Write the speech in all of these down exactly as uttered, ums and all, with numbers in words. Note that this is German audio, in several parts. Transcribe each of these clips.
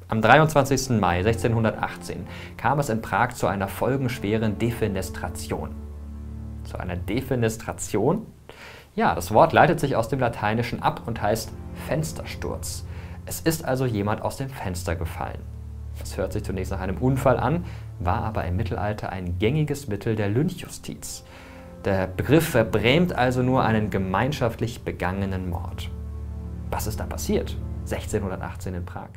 Am dreiundzwanzigsten Mai sechzehnhundertachtzehn kam es in Prag zu einer folgenschweren Defenestration. Zu einer Defenestration? Ja, das Wort leitet sich aus dem Lateinischen ab und heißt Fenstersturz. Es ist also jemand aus dem Fenster gefallen. Das hört sich zunächst nach einem Unfall an, war aber im Mittelalter ein gängiges Mittel der Lynchjustiz. Der Begriff verbrämt also nur einen gemeinschaftlich begangenen Mord. Was ist da passiert? sechzehnhundertachtzehn in Prag.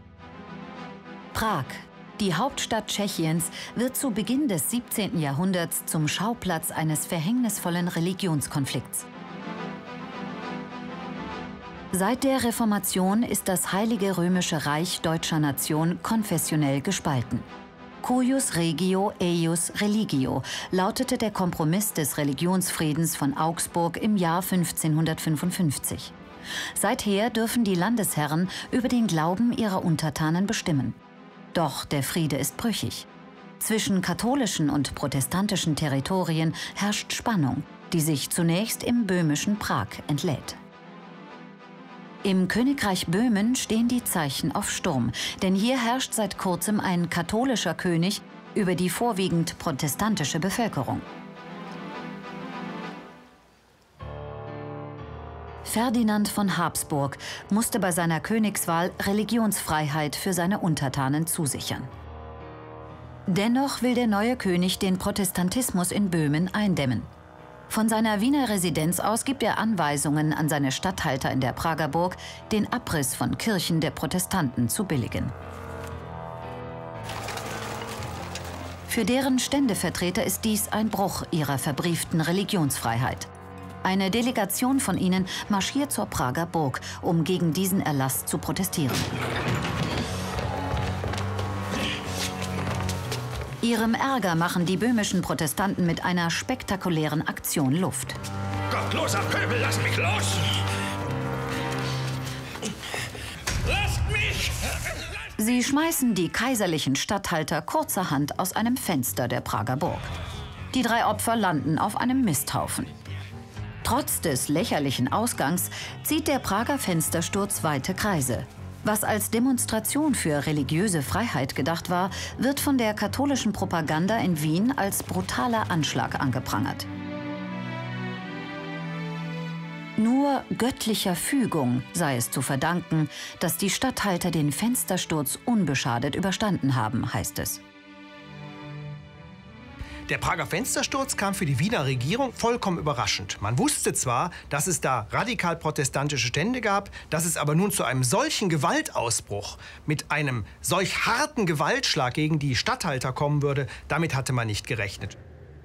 Prag, die Hauptstadt Tschechiens, wird zu Beginn des siebzehnten Jahrhunderts zum Schauplatz eines verhängnisvollen Religionskonflikts. Seit der Reformation ist das Heilige Römische Reich deutscher Nation konfessionell gespalten. Cuius regio, eius religio lautete der Kompromiss des Religionsfriedens von Augsburg im Jahr fünfzehnhundertfünfundfünfzig. Seither dürfen die Landesherren über den Glauben ihrer Untertanen bestimmen. Doch der Friede ist brüchig. Zwischen katholischen und protestantischen Territorien herrscht Spannung, die sich zunächst im böhmischen Prag entlädt. Im Königreich Böhmen stehen die Zeichen auf Sturm, denn hier herrscht seit kurzem ein katholischer König über die vorwiegend protestantische Bevölkerung. Ferdinand von Habsburg musste bei seiner Königswahl Religionsfreiheit für seine Untertanen zusichern. Dennoch will der neue König den Protestantismus in Böhmen eindämmen. Von seiner Wiener Residenz aus gibt er Anweisungen an seine Statthalter in der Prager Burg, den Abriss von Kirchen der Protestanten zu billigen. Für deren Ständevertreter ist dies ein Bruch ihrer verbrieften Religionsfreiheit. Eine Delegation von ihnen marschiert zur Prager Burg, um gegen diesen Erlass zu protestieren. Ihrem Ärger machen die böhmischen Protestanten mit einer spektakulären Aktion Luft. Gottloser Pöbel, lass mich los! Lasst mich! Sie schmeißen die kaiserlichen Statthalter kurzerhand aus einem Fenster der Prager Burg. Die drei Opfer landen auf einem Misthaufen. Trotz des lächerlichen Ausgangs zieht der Prager Fenstersturz weite Kreise. Was als Demonstration für religiöse Freiheit gedacht war, wird von der katholischen Propaganda in Wien als brutaler Anschlag angeprangert. Nur göttlicher Fügung sei es zu verdanken, dass die Statthalter den Fenstersturz unbeschadet überstanden haben, heißt es. Der Prager Fenstersturz kam für die Wiener Regierung vollkommen überraschend. Man wusste zwar, dass es da radikal protestantische Stände gab, dass es aber nun zu einem solchen Gewaltausbruch mit einem solch harten Gewaltschlag gegen die Statthalter kommen würde, damit hatte man nicht gerechnet.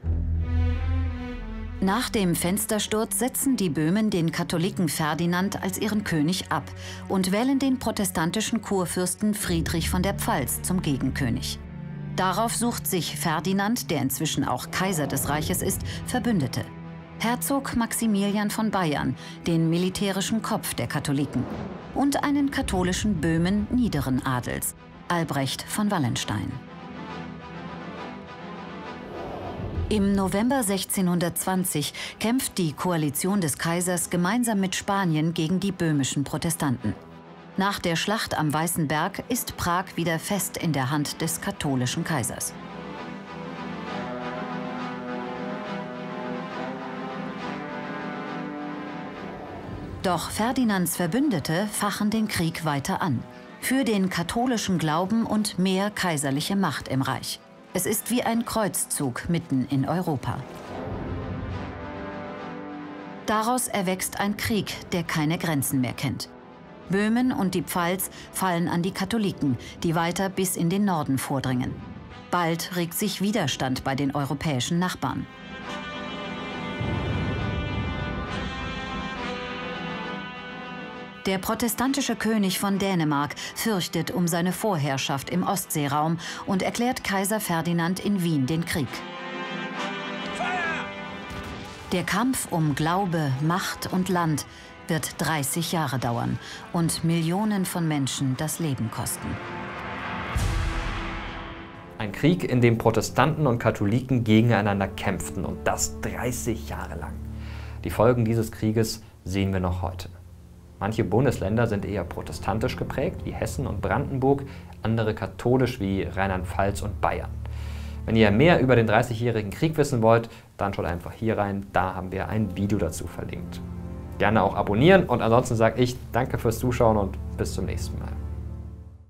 Nach dem Fenstersturz setzen die Böhmen den Katholiken Ferdinand als ihren König ab und wählen den protestantischen Kurfürsten Friedrich von der Pfalz zum Gegenkönig. Darauf sucht sich Ferdinand, der inzwischen auch Kaiser des Reiches ist, Verbündete. Herzog Maximilian von Bayern, den militärischen Kopf der Katholiken, und einen katholischen Böhmen niederen Adels, Albrecht von Wallenstein. Im November sechzehnhundertzwanzig kämpft die Koalition des Kaisers gemeinsam mit Spanien gegen die böhmischen Protestanten. Nach der Schlacht am Weißen Berg ist Prag wieder fest in der Hand des katholischen Kaisers. Doch Ferdinands Verbündete fachen den Krieg weiter an. Für den katholischen Glauben und mehr kaiserliche Macht im Reich. Es ist wie ein Kreuzzug mitten in Europa. Daraus erwächst ein Krieg, der keine Grenzen mehr kennt. Böhmen und die Pfalz fallen an die Katholiken, die weiter bis in den Norden vordringen. Bald regt sich Widerstand bei den europäischen Nachbarn. Der protestantische König von Dänemark fürchtet um seine Vorherrschaft im Ostseeraum und erklärt Kaiser Ferdinand in Wien den Krieg. Der Kampf um Glaube, Macht und Land wird dreißig Jahre dauern und Millionen von Menschen das Leben kosten. Ein Krieg, in dem Protestanten und Katholiken gegeneinander kämpften, und das dreißig Jahre lang. Die Folgen dieses Krieges sehen wir noch heute. Manche Bundesländer sind eher protestantisch geprägt, wie Hessen und Brandenburg, andere katholisch wie Rheinland-Pfalz und Bayern. Wenn ihr mehr über den Dreißigjährigen Krieg wissen wollt, dann schaut einfach hier rein, da haben wir ein Video dazu verlinkt. Gerne auch abonnieren und ansonsten sage ich danke fürs Zuschauen und bis zum nächsten Mal.